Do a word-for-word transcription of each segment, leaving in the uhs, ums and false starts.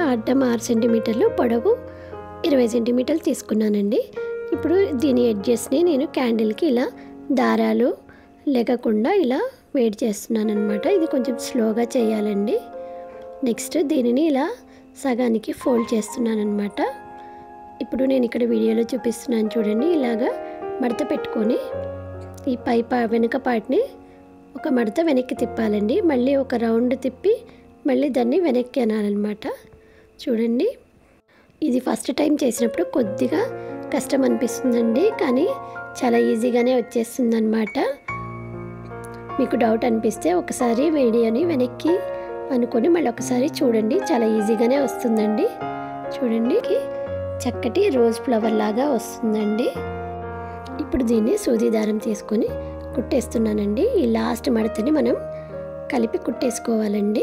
అడ్డం ఆరు సెంటీమీటర్లు, పొడవు ఇరవై సెంటీమీటర్లు తీసుకున్నానండి. ఇప్పుడు దీని ఎడ్జెస్ని నేను క్యాండిల్కి ఇలా దారాలు లేకుండా ఇలా వేడి చేస్తున్నాను అనమాట. ఇది కొంచెం స్లోగా చేయాలండి. నెక్స్ట్ దీనిని ఇలా సగానికి ఫోల్డ్ చేస్తున్నాను అనమాట. ఇప్పుడు నేను ఇక్కడ వీడియోలో చూపిస్తున్నాను చూడండి. ఇలాగా మడత పెట్టుకొని ఈ పై పా వెనుక పార్ట్ని ఒక మడత వెనక్కి తిప్పాలండి. మళ్ళీ ఒక రౌండ్ తిప్పి మళ్ళీ దాన్ని వెనక్కి అనాలన్నమాట. చూడండి, ఇది ఫస్ట్ టైం చేసినప్పుడు కొద్దిగా కష్టం అనిపిస్తుందండి, కానీ చాలా ఈజీగానే వచ్చేస్తుంది అన్నమాట. మీకు డౌట్ అనిపిస్తే ఒకసారి వీడియోని వెనక్కి అనుకొని మళ్ళీ ఒకసారి చూడండి, చాలా ఈజీగానే వస్తుందండి. చూడండి, చక్కటి రోజ్ ఫ్లవర్ లాగా వస్తుందండి. ఇప్పుడు దీన్ని సూది దారం తీసుకొని కుట్టేస్తున్నానండి. ఈ లాస్ట్ మడతని మనం కలిపి కుట్టేసుకోవాలండి.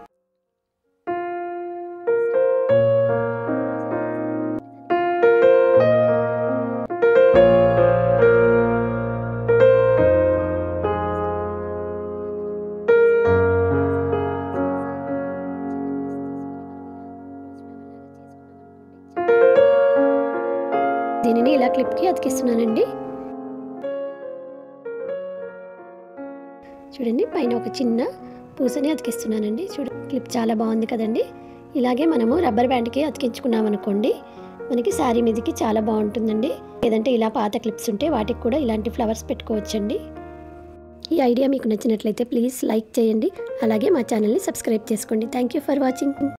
దీనిని ఇలా క్లిప్కి అతికిస్తున్నానండి. చూడండి, పైన ఒక చిన్న పూసని అతికిస్తున్నానండి. చూడ క్లిప్ చాలా బాగుంది కదండి. ఇలాగే మనము రబ్బర్ బ్యాండ్కి అతికించుకున్నాం అనుకోండి, మనకి శారీ మీదకి చాలా బాగుంటుందండి. లేదంటే ఇలా పాత క్లిప్స్ ఉంటే వాటికి కూడా ఇలాంటి ఫ్లవర్స్ పెట్టుకోవచ్చండి. ఈ ఐడియా మీకు నచ్చినట్లయితే ప్లీజ్ లైక్ చేయండి. అలాగే మా ఛానల్ని సబ్స్క్రైబ్ చేసుకోండి. Thank you for watching.